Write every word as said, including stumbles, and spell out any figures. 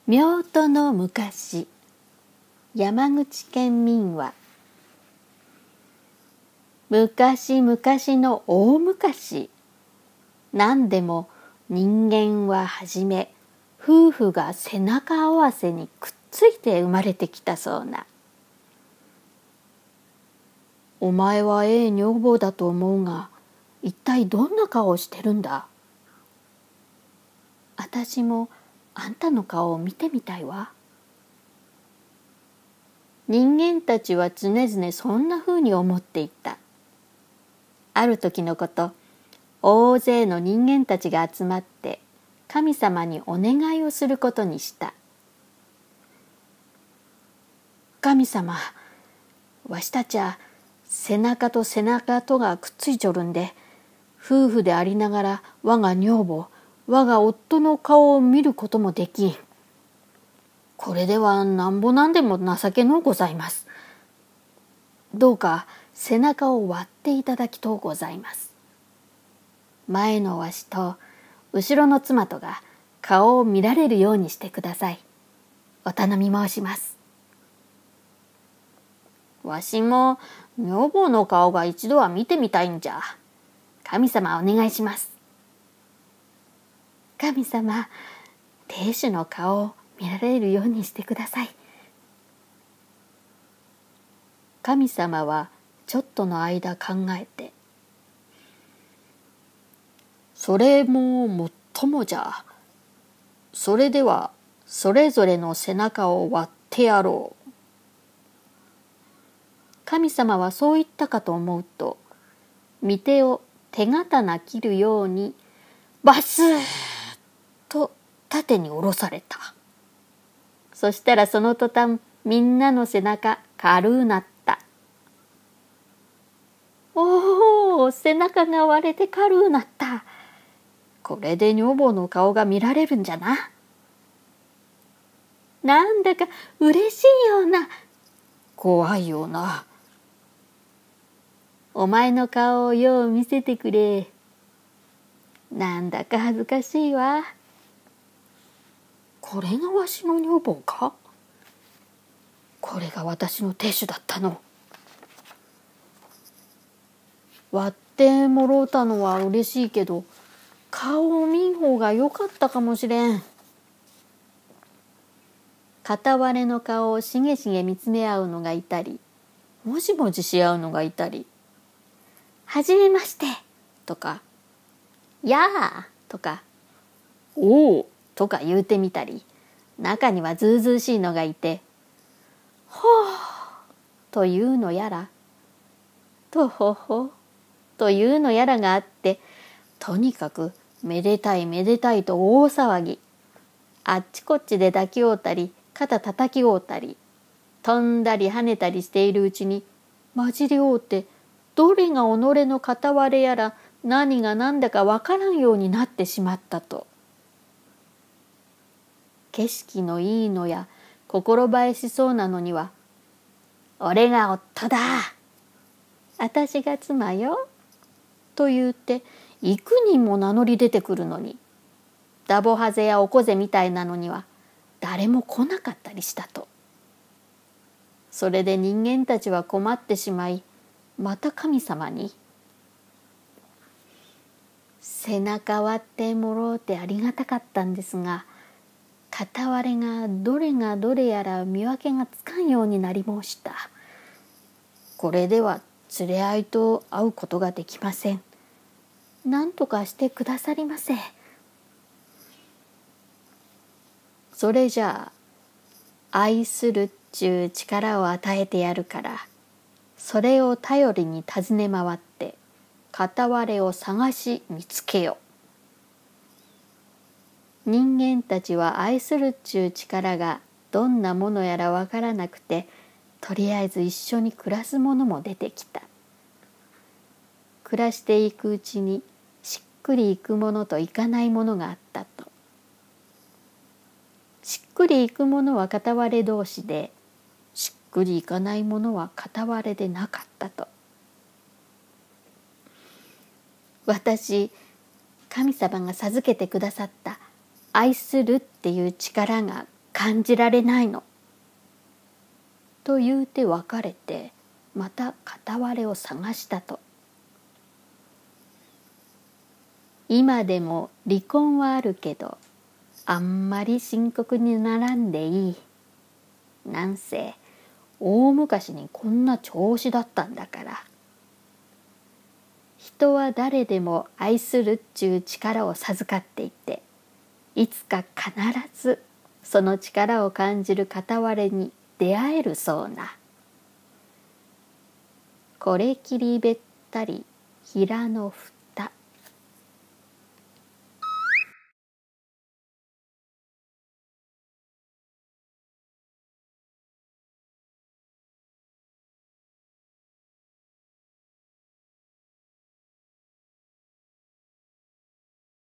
夫婦の昔。山口県民話。昔々の大昔、何でも人間ははじめ夫婦が背中合わせにくっついて生まれてきたそうな。お前はええ女房だと思うが、一体どんな顔をしてるんだ。あたしもあんたの顔を見てみたいわ。人間たちは常々そんなふうに思っていた。ある時のこと、大勢の人間たちが集まって神様にお願いをすることにした。神様、わしたちゃ背中と背中とがくっついちょるんで、夫婦でありながら我が女房、我が夫の顔を見ることもできん。これではなんぼなんでも情けのうございます。どうか背中を割っていただきとうございます。前のわしと後ろの妻とが顔を見られるようにしてください。お頼み申します。わしも女房の顔が一度は見てみたいんじゃ。神様お願いします。神様、亭主の顔を見られるようにしてください。神様はちょっとの間考えて、それももっともじゃ。それではそれぞれの背中を割ってやろう。神様はそう言ったかと思うと、御手を手刀切るようにバスッと縦に下ろされた。そしたらその途端みんなの背中軽うなった。おお、背中が割れて軽うなった。これで女房の顔が見られるんじゃな。なんだか嬉しいような、怖いような。お前の顔をよう見せてくれ。なんだか恥ずかしいわ。これがわしの女房か。これが私の亭主だったの。割ってもろうたのは嬉しいけど、顔を見ん方がよかったかもしれん。片割れの顔をしげしげ見つめ合うのがいたり、もじもじし合うのがいたり、はじめましてとか、やあとか、おおとか言うてみたり、中にはずうずうしいのがいて、ほうというのやら、とほほというのやらがあって、とにかくめでたいめでたいと大騒ぎ。あっちこっちで抱きおうたり、肩叩きおうたり、飛んだり跳ねたりしているうちに、混じりおうて、どれが己の片割れやら何が何だかわからんようになってしまったと。景色のいいのや心映えしそうなのには、俺が夫だ、私が妻よ、と言うて幾人も名乗り出てくるのに、ダボハゼやオコゼみたいなのには誰も来なかったりしたと。それで人間たちは困ってしまい、また神様に、背中割ってもろうてありがたかったんですが、片割れがどれがどれやら見分けがつかんようになり申した。これでは連れ合いと会うことができません。なんとかしてくださりませ。それじゃあ、愛するっちゅう力を与えてやるから、それを頼りに尋ね回って片割れを探し見つけよ。人間たちは愛するっちゅう力がどんなものやらわからなくて、とりあえず一緒に暮らすものも出てきた。暮らしていくうちにしっくりいくものといかないものがあったと。しっくりいくものは片割れ同士で、しっくりいかないものは片割れでなかったと。私、神様が授けてくださった愛するっていう力が感じられないの。と言うて別れて、また片割れを探したと。今でも離婚はあるけど、あんまり深刻にならんでいい。なんせ大昔にこんな調子だったんだから。人は誰でも愛するっちゅう力を授かっていて、いつか必ずその力を感じる片割れに出会えるそうな。これきりべったり平の蓋。